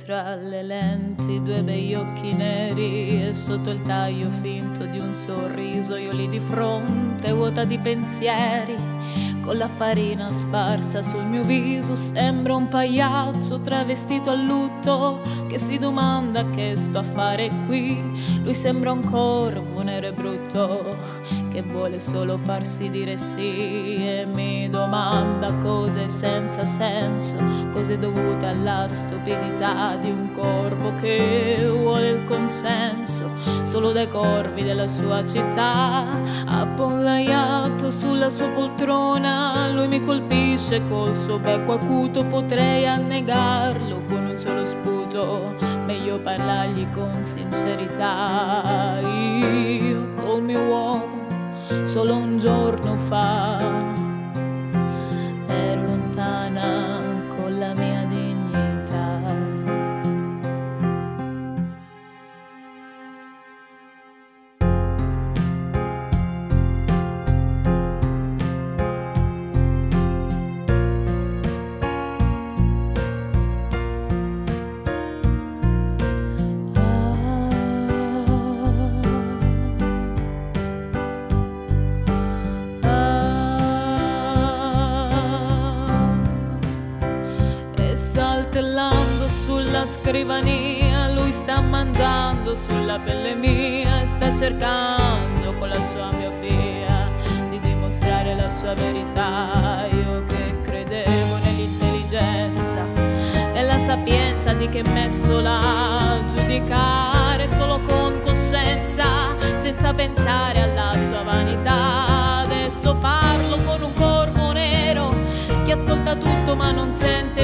tra le lenti, due begli occhi neri e sotto il taglio finto di un sorriso io lì di fronte, vuota di pensieri, con la farina sparsa sul mio viso. Sembra un pagliaccio travestito a lutto che si domanda che sto a fare qui. Lui sembra un corvo nero e brutto che vuole solo farsi dire sì e mi domanda cose senza senso, cose dovute alla stupidità di un corvo che vuole il consenso solo dai corvi della sua città. Appollaiato sulla sua poltrona, lui mi colpisce col suo becco acuto. Potrei annegarlo con un solo sputo, meglio parlargli con sincerità. Io col mio uomo solo un giorno fa ero lontana con la mia dignità. Saltellando sulla scrivania, lui sta mangiando sulla pelle mia e sta cercando con la sua miopia di dimostrare la sua verità. Io che credevo nell'intelligenza, nella sapienza di che messo là a giudicare solo con coscienza, senza pensare alla sua vanità. Adesso parlo con un corvo nero che ascolta tutto ma non sente